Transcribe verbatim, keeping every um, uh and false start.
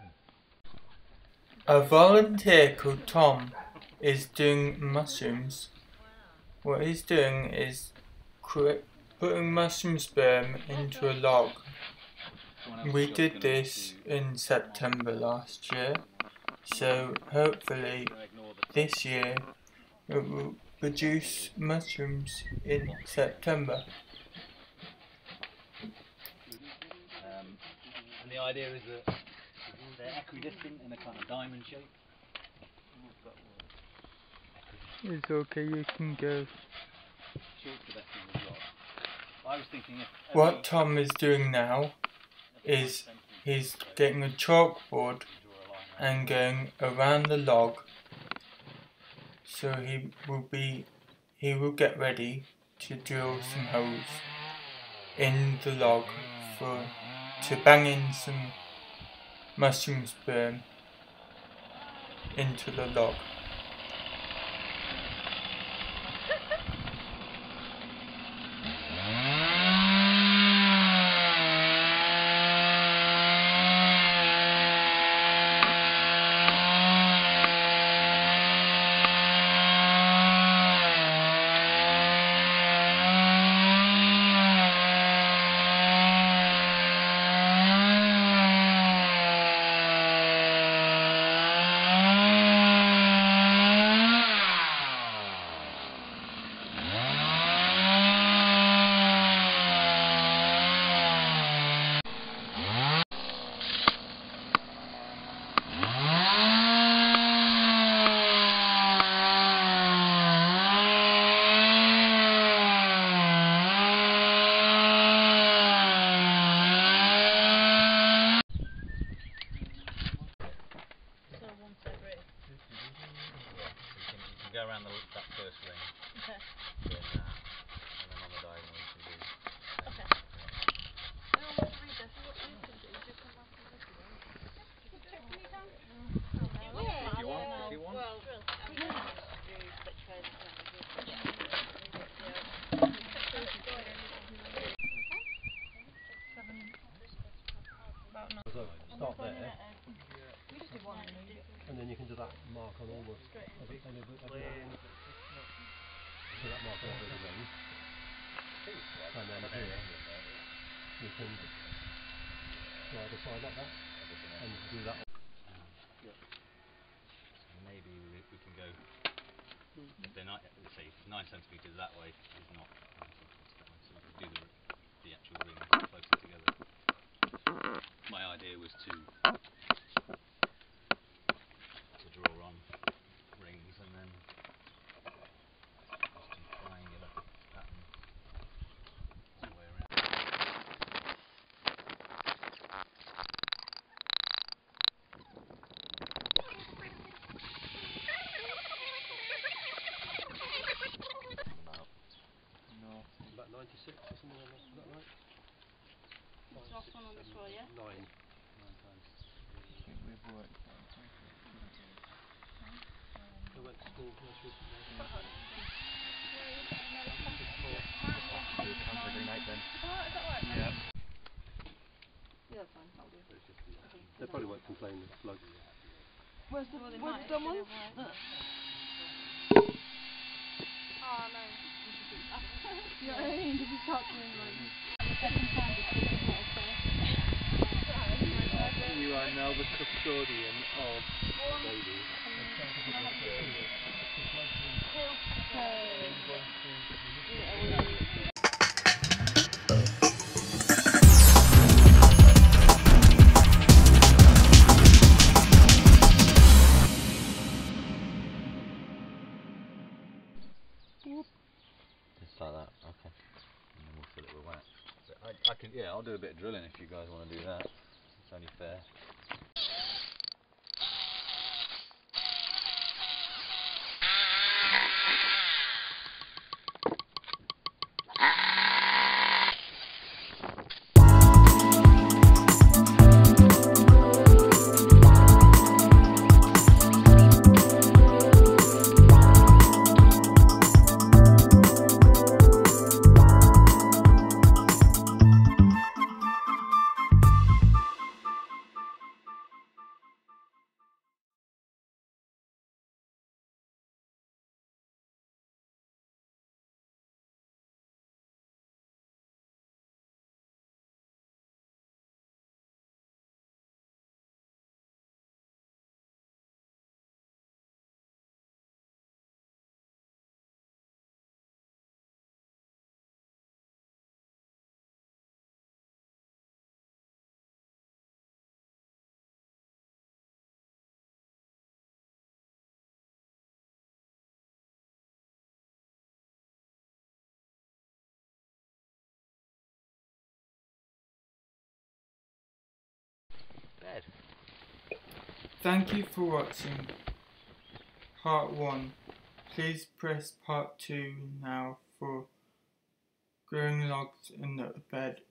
A volunteer called Tom is doing mushrooms. What he's doing is putting mushroom sperm into a log. We did this in September last year, so hopefully this year it will produce mushrooms in September. Um, and the idea is that they're equidistant in a kind of diamond shape. It's okay, you can go. I was thinking if what Tom is doing now is he's getting a chalkboard and going around the log, so he will be he will get ready to drill some holes in the log for to bang in some mushroom sperm into the log. Go around the, that first ring. Okay. Doing that, and then on the diagonal you can do. Okay. I don't want to read this. What you can do is you come back and look at it. Check me down. If you want, if you want. Well, drill. I'm going to do switch phase. So start there, and then you can do that mark on all the every, every, every, every, so that mark on every ring, and then here you can go either side like that, and do that. So maybe we, we can go. If they're not, let's say nine centimeters that way is not nine centimeters that way, so we can do the, the actual ring closer together. My idea was to to draw on rings and then just do triangular pattern all the way around. No, about ninety-six or something like that. Is that right? What's the last one on this row, yeah? Nine. Nine times. I think we've worked out. I went to school most recently. Yeah. Yeah, that's fine. I'll do it. They probably won't complain with flood. Where's the, Well, where's the done one? Oh no. You know what I mean? Did you start doing like... You are now the custodian of the baby. Just like that, okay. And then we'll fill it with wax. But I, I can, yeah, I'll do a bit of drilling if you guys want to do that. It's only fair. bed. Thank you for watching part one. Please press part two now for growing logs in the bed.